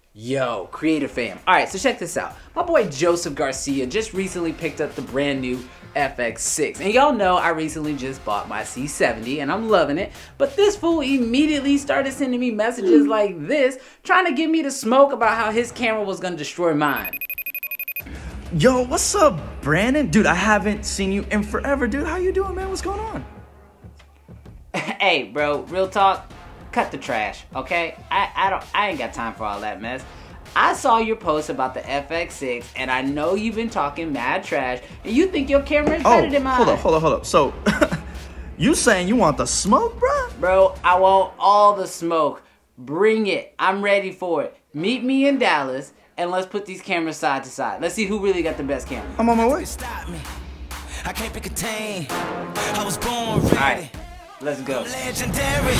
Yo, creative fam. Alright, so check this out. My boy Joseph Garcia just recently picked up the brand new FX6. And y'all know I recently just bought my C70 and I'm loving it. But this fool immediately started sending me messages like this, trying to get me to smoke about how his camera was gonna destroy mine. Yo, what's up, Brandon? Dude, I haven't seen you in forever, dude. How you doing, man? What's going on? Hey, bro, real talk. Cut the trash, okay? I ain't got time for all that mess. I saw your post about the FX6 and I know you've been talking mad trash and you think your camera is better than mine. Hold up. So, you saying you want the smoke, bro? Bro, I want all the smoke. Bring it. I'm ready for it. Meet me in Dallas and let's put these cameras side to side. Let's see who really got the best camera. I'm on my way. I can't be contained. I was born ready. All right. Let's go. Legendary.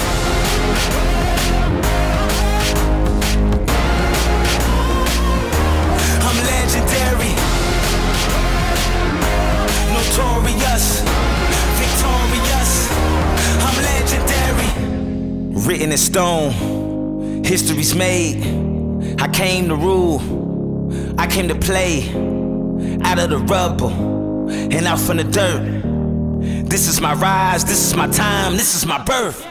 I'm legendary. Notorious. Victorious. I'm legendary. Written in stone. History's made. I came to rule. I came to play. Out of the rubble and out from the dirt. This is my rise, this is my time, this is my birth.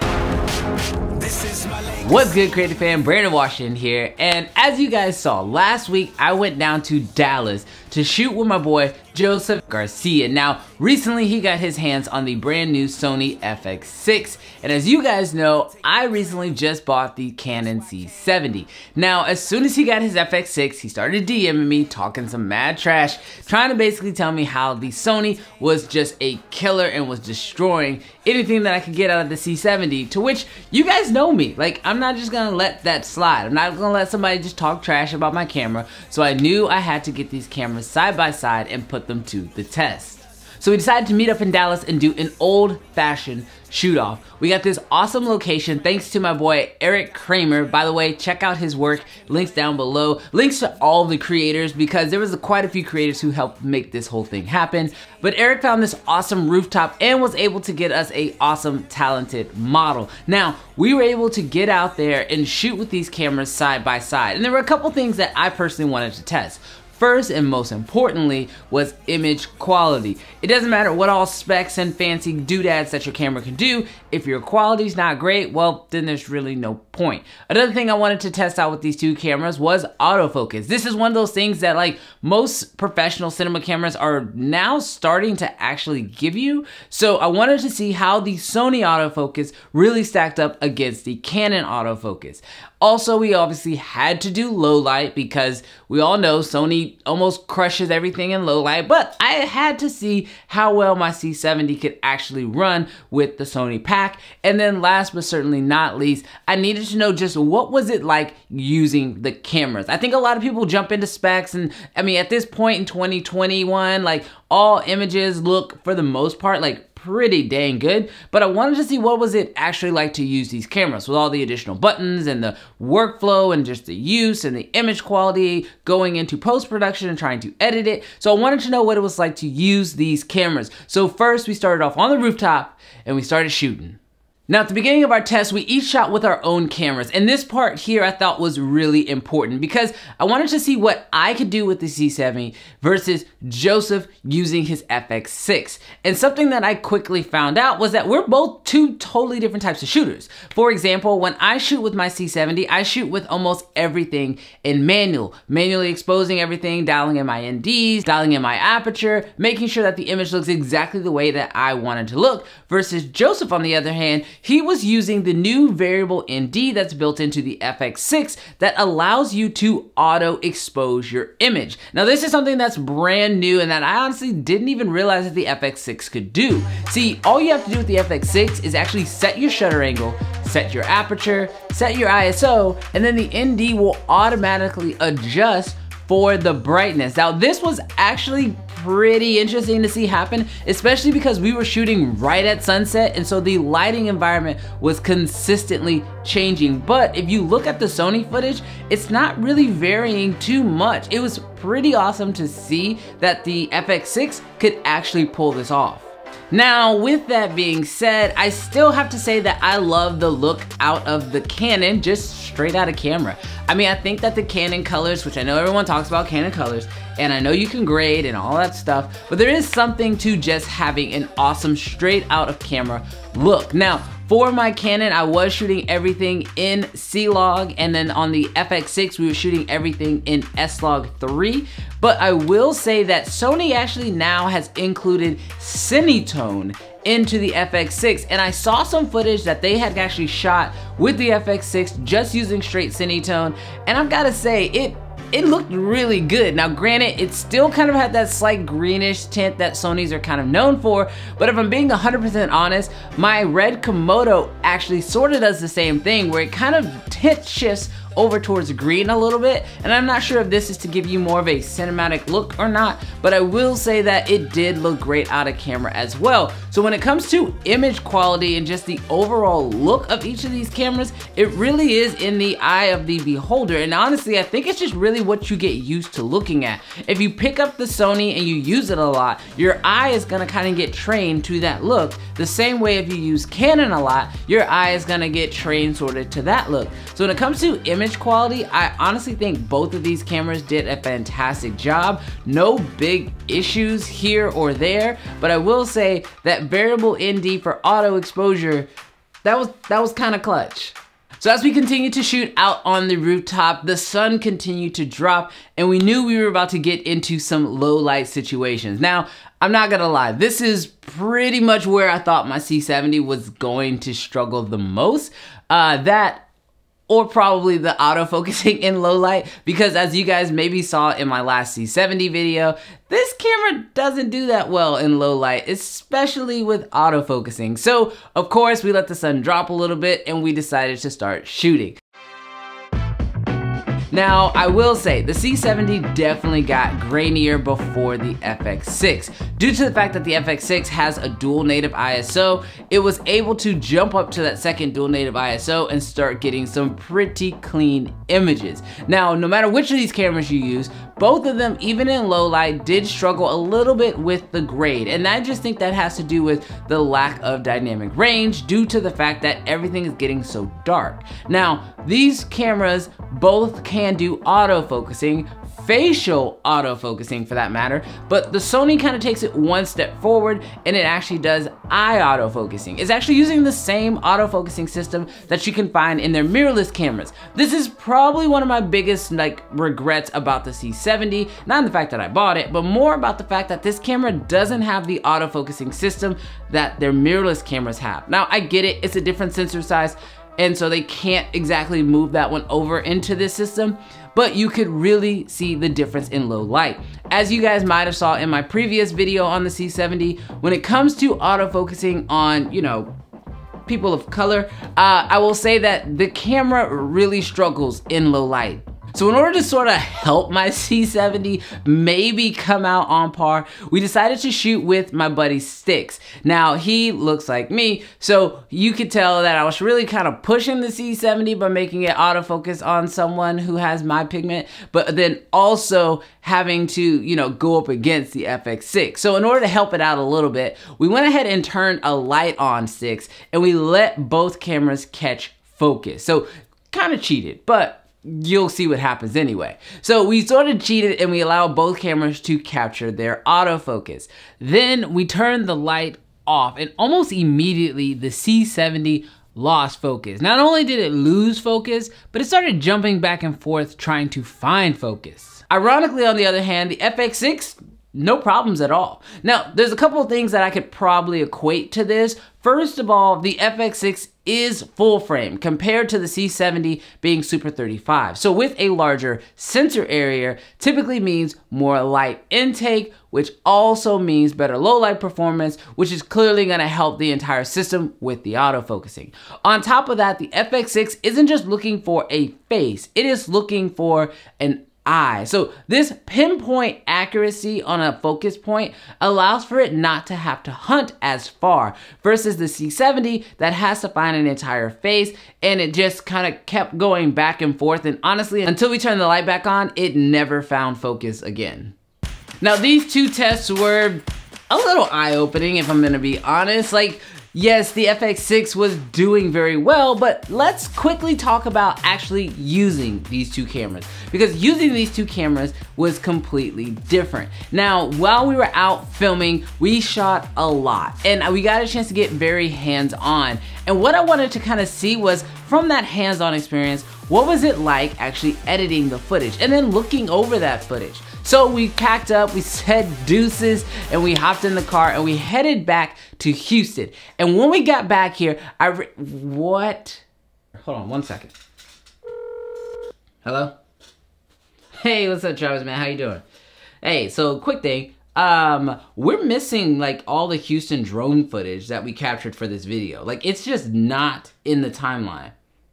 This is my legacy. What's good, creative fan? Brandon Washington here, and as you guys saw, last week I went down to Dallas to shoot with my boy Joseph Garcia. Now, recently he got his hands on the brand new Sony FX6, and as you guys know, I recently just bought the Canon C70. Now, as soon as he got his FX6, he started DMing me, talking some mad trash, trying to basically tell me how the Sony was just a killer and was destroying anything that I could get out of the C70, to which you guys know me. Like, I'm not just gonna let that slide. I'm not gonna let somebody just talk trash about my camera, so I knew I had to get these cameras side by side and put them to the test. So we decided to meet up in Dallas and do an old-fashioned shoot-off. We got this awesome location thanks to my boy Eric Kramer. By the way, check out his work, links down below. Links to all the creators because there was quite a few creators who helped make this whole thing happen. But Eric found this awesome rooftop and was able to get us a awesome, talented model. Now, we were able to get out there and shoot with these cameras side by side. And there were a couple things that I personally wanted to test. First and most importantly was image quality. It doesn't matter what all specs and fancy doodads that your camera can do. If your quality's not great, well, then there's really no point. Another thing I wanted to test out with these two cameras was autofocus. This is one of those things that like most professional cinema cameras are now starting to actually give you. So I wanted to see how the Sony autofocus really stacked up against the Canon autofocus. Also, we obviously had to do low light because we all know Sony almost crushes everything in low light, but I had to see how well my C70 could actually run with the Sony pack. And then last but certainly not least, I needed to know just what was it like using the cameras. I think a lot of people jump into specs, and I mean at this point in 2021, like all images look for the most part like pretty dang good, but I wanted to see what was it actually like to use these cameras with all the additional buttons and the workflow and just the use and the image quality going into post-production and trying to edit it. So I wanted to know what it was like to use these cameras. So first we started off on the rooftop and we started shooting. Now, at the beginning of our test, we each shot with our own cameras, and this part here I thought was really important because I wanted to see what I could do with the C70 versus Joseph using his FX6. And something that I quickly found out was that we're both two totally different types of shooters. For example, when I shoot with my C70, I shoot with almost everything in manual, manually exposing everything, dialing in my NDs, dialing in my aperture, making sure that the image looks exactly the way that I wanted to look, versus Joseph, on the other hand, he was using the new variable ND that's built into the FX6 that allows you to auto expose your image. Now, this is something that's brand new and that I honestly didn't even realize that the FX6 could do. See, all you have to do with the FX6 is actually set your shutter angle, set your aperture, set your ISO, and then the ND will automatically adjust for the brightness. Now, this was actually pretty interesting to see happen, especially because we were shooting right at sunset, and so the lighting environment was consistently changing. But if you look at the Sony footage, it's not really varying too much. It was pretty awesome to see that the FX6 could actually pull this off. Now, with that being said, I still have to say that I love the look out of the Canon, just straight out of camera. I mean, I think that the Canon colors, which I know everyone talks about Canon colors, and I know you can grade and all that stuff, but there is something to just having an awesome straight out of camera look. Now, for my Canon, I was shooting everything in C-Log, and then on the FX6, we were shooting everything in S-Log 3. But I will say that Sony actually now has included Cinetone into the FX6, and I saw some footage that they had actually shot with the FX6 just using straight Cinetone, and I've gotta say, it looked really good. Now granted, it still kind of had that slight greenish tint that Sony's are kind of known for, but if I'm being 100% honest, my Red Komodo actually sort of does the same thing, where it kind of tint shifts over towards green a little bit, and I'm not sure if this is to give you more of a cinematic look or not, but I will say that it did look great out of camera as well. So when it comes to image quality and just the overall look of each of these cameras, it really is in the eye of the beholder, and honestly, I think it's just really what you get used to looking at. If you pick up the Sony and you use it a lot, your eye is gonna kind of get trained to that look. The same way if you use Canon a lot, your eye is gonna get trained sort of to that look. So when it comes to image quality, I honestly think both of these cameras did a fantastic job. No big issues here or there, but I will say that variable ND for auto exposure, that was kind of clutch. So as we continued to shoot out on the rooftop, the sun continued to drop, and we knew we were about to get into some low light situations. Now, I'm not gonna lie, this is pretty much where I thought my C70 was going to struggle the most. That or probably the autofocusing in low light, because as you guys maybe saw in my last C70 video, this camera doesn't do that well in low light, especially with autofocusing. So of course we let the sun drop a little bit and we decided to start shooting. Now, I will say, the C70 definitely got grainier before the FX6. Due to the fact that the FX6 has a dual native ISO, it was able to jump up to that second dual native ISO and start getting some pretty clean images. Now, no matter which of these cameras you use, both of them, even in low light, did struggle a little bit with the grade. And I just think that has to do with the lack of dynamic range due to the fact that everything is getting so dark. Now, these cameras both can do autofocusing, facial autofocusing for that matter, but the Sony kind of takes it one step forward and it actually does eye autofocusing. It's actually using the same autofocusing system that you can find in their mirrorless cameras. This is probably one of my biggest regrets about the C70, not the fact that I bought it, but more about the fact that this camera doesn't have the autofocusing system that their mirrorless cameras have. Now I get it, it's a different sensor size, and so they can't exactly move that one over into this system, but you could really see the difference in low light. As you guys might have saw in my previous video on the C70, when it comes to autofocusing on, you know, people of color, I will say that the camera really struggles in low light. So in order to sort of help my C70 maybe come out on par, we decided to shoot with my buddy Stix. Now he looks like me, so you could tell that I was really kind of pushing the C70 by making it autofocus on someone who has my pigment, but then also having to, you know, go up against the FX6. So in order to help it out a little bit, we went ahead and turned a light on Stix and we let both cameras catch focus. So kind of cheated, but you'll see what happens anyway. So we sort of cheated and we allowed both cameras to capture their autofocus. Then we turned the light off and almost immediately the C70 lost focus. Not only did it lose focus, but it started jumping back and forth trying to find focus. Ironically, on the other hand, the FX6, no problems at all. Now, there's a couple of things that I could probably equate to this. First of all, the FX6 is full frame compared to the C70 being Super 35. So with a larger sensor area typically means more light intake, which also means better low light performance, which is clearly gonna help the entire system with the autofocusing. On top of that, the FX6 isn't just looking for a face, it is looking for an eye. So this pinpoint accuracy on a focus point allows for it not to have to hunt as far versus the C70 that has to find an entire face, and it just kind of kept going back and forth, and honestly, until we turned the light back on, it never found focus again. Now these two tests were a little eye-opening if I'm gonna be honest. Like, Yes, the FX6 was doing very well, but let's quickly talk about actually using these two cameras, because using these two cameras was completely different. Now, while we were out filming, we shot a lot and we got a chance to get very hands-on. And what I wanted to kind of see was, from that hands-on experience, what was it like actually editing the footage and then looking over that footage. So we packed up, we said deuces, and we hopped in the car and we headed back to Houston. And when we got back here, what? Hold on 1 second. Hello? Hey, what's up, Travis, man? How you doing? Hey, so quick thing. We're missing like all the Houston drone footage that we captured for this video. Like, it's just not in the timeline.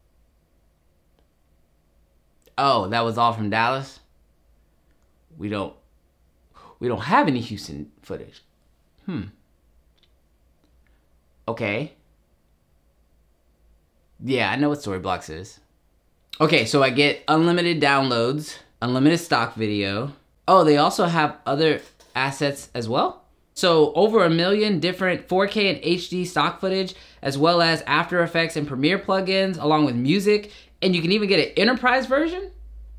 Oh, that was all from Dallas? We don't have any Houston footage. Okay. Yeah, I know what Storyblocks is. Okay, so I get unlimited downloads, unlimited stock video. Oh, they also have other assets as well? So over 1 million different 4K and HD stock footage, as well as After Effects and Premiere plugins, along with music, and you can even get an enterprise version?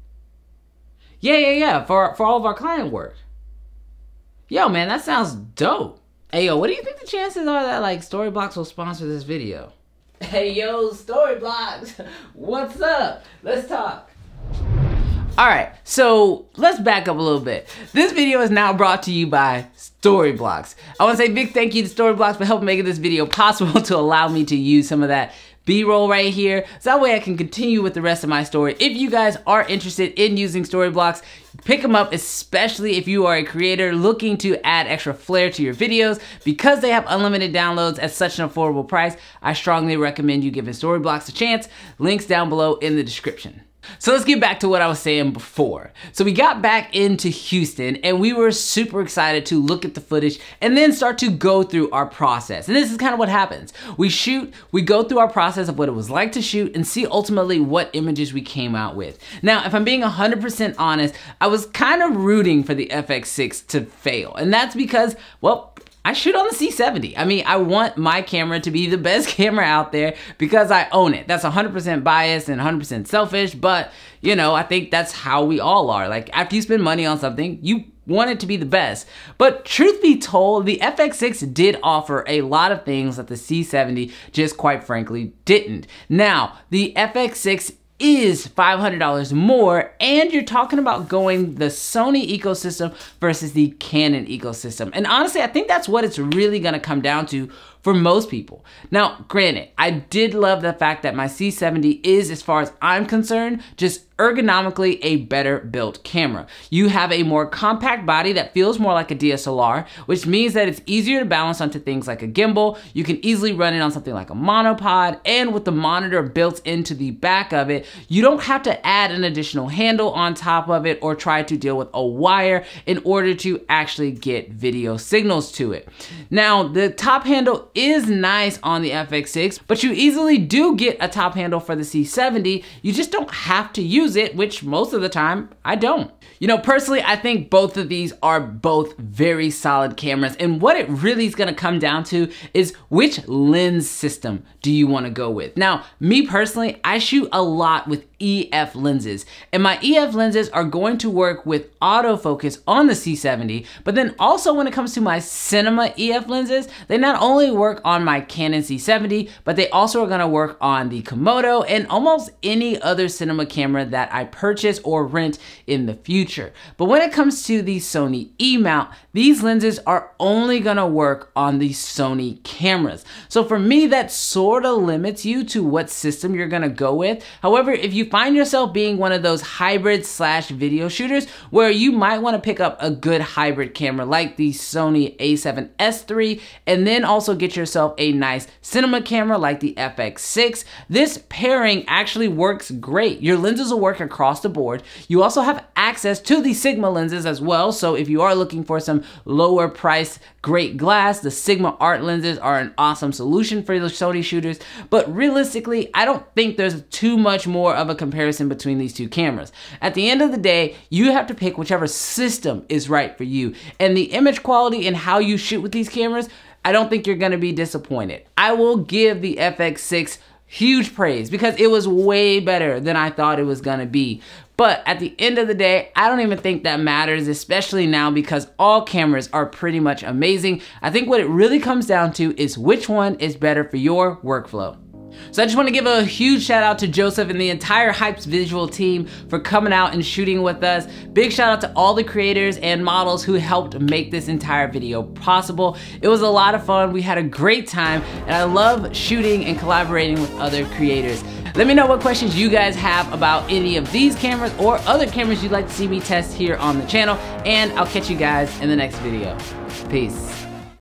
Yeah, for all of our client work. Yo, man, that sounds dope. Hey, yo, what do you think the chances are that, like, Storyblocks will sponsor this video? Hey, yo, Storyblocks, what's up? Let's talk. All right, so let's back up a little bit. This video is now brought to you by Storyblocks. I want to say a big thank you to Storyblocks for helping make this video possible to allow me to use some of that B-roll right here, so that way I can continue with the rest of my story. If you guys are interested in using Storyblocks, pick them up, especially if you are a creator looking to add extra flair to your videos. Because they have unlimited downloads at such an affordable price, I strongly recommend you giving Storyblocks a chance. Links down below in the description. So let's get back to what I was saying before. So we got back into Houston and we were super excited to look at the footage and then start to go through our process. And this is kind of what happens. We shoot, we go through our process of what it was like to shoot and see ultimately what images we came out with. Now, if I'm being 100% honest, I was kind of rooting for the FX6 to fail. And that's because, well, I shoot on the C70. I mean, I want my camera to be the best camera out there because I own it. That's 100% biased and 100% selfish, but you know, I think that's how we all are. Like, after you spend money on something, you want it to be the best. But truth be told, the FX6 did offer a lot of things that the C70 just quite frankly didn't. Now, the FX6 is $500 more, and you're talking about going the Sony ecosystem versus the Canon ecosystem. And honestly, I think that's what it's really gonna come down to for most people. Now, granted, I did love the fact that my C70 is, as far as I'm concerned, just ergonomically a better built camera. You have a more compact body that feels more like a DSLR, which means that it's easier to balance onto things like a gimbal. You can easily run it on something like a monopod, and with the monitor built into the back of it, you don't have to add an additional handle on top of it or try to deal with a wire in order to actually get video signals to it. Now, the top handle is nice on the FX6, but you easily do get a top handle for the C70. You just don't have to use it, which most of the time I don't. You know, personally, I think both of these are both very solid cameras, and what it really is gonna come down to is which lens system do you wanna go with. Now, me personally, I shoot a lot with EF lenses, and my EF lenses are going to work with autofocus on the C70, but then also when it comes to my cinema EF lenses, they not only work on my Canon C70, but they also are gonna work on the Komodo and almost any other cinema camera that I purchase or rent in the future. But when it comes to the Sony E-mount, these lenses are only gonna work on the Sony cameras. So for me, that sort of limits you to what system you're gonna go with. However, if you find yourself being one of those hybrid / video shooters where you might want to pick up a good hybrid camera like the Sony a7S III, and then also get yourself a nice cinema camera like the FX6, this pairing actually works great. Your lenses will work across the board. You also have access to the Sigma lenses as well, so if you are looking for some lower price great glass, the Sigma Art lenses are an awesome solution for the Sony shooters. But realistically, I don't think there's too much more of a comparison between these two cameras. At the end of the day, you have to pick whichever system is right for you, and the image quality and how you shoot with these cameras I don't think you're gonna be disappointed. I will give the FX6 huge praise because it was way better than I thought it was gonna be. But at the end of the day, I don't even think that matters, especially now because all cameras are pretty much amazing. I think what it really comes down to is which one is better for your workflow. So I just want to give a huge shout out to Joseph and the entire Hypes Visual team for coming out and shooting with us. Big shout out to all the creators and models who helped make this entire video possible. It was a lot of fun. We had a great time and I love shooting and collaborating with other creators. Let me know what questions you guys have about any of these cameras or other cameras you'd like to see me test here on the channel, and I'll catch you guys in the next video. Peace.